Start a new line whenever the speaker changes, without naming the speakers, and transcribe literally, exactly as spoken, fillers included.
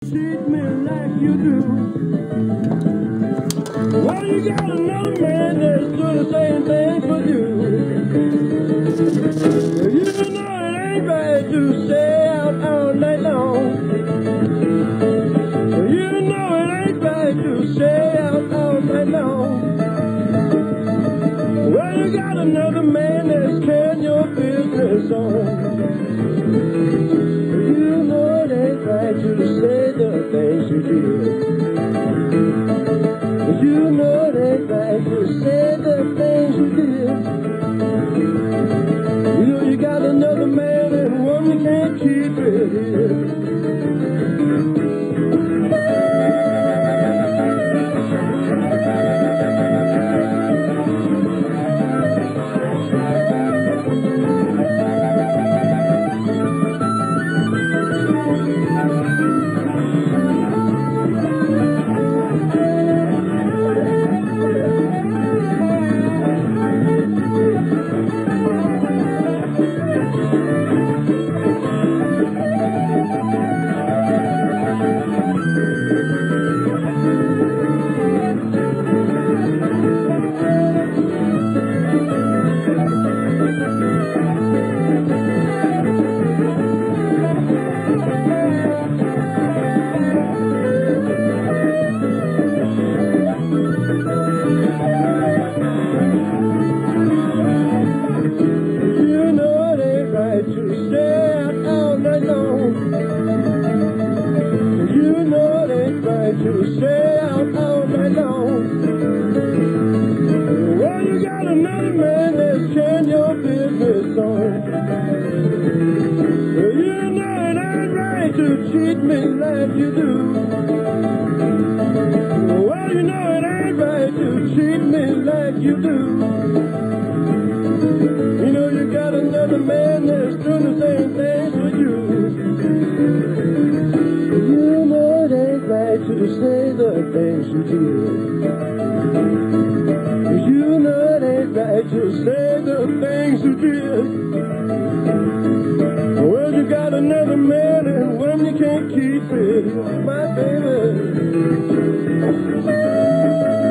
treat me like you do. Well, you got another man that's doing the same thing for you. You know it ain't right to stay out all night long. You know it ain't right to stay out all night long. Well, you got another man that's carrying your business on. You know it ain't right to say the things you did. You know it ain't right to say the things you did. You know you got another man and one you can't keep it here. Treat me like you do. Well, you know it ain't right to treat me like you do. You know you got another man that's doing the same things for you. You know it ain't right to say the things you did. You know it ain't right to say the things you did. Well, you got another man and one you can't keep it, my baby.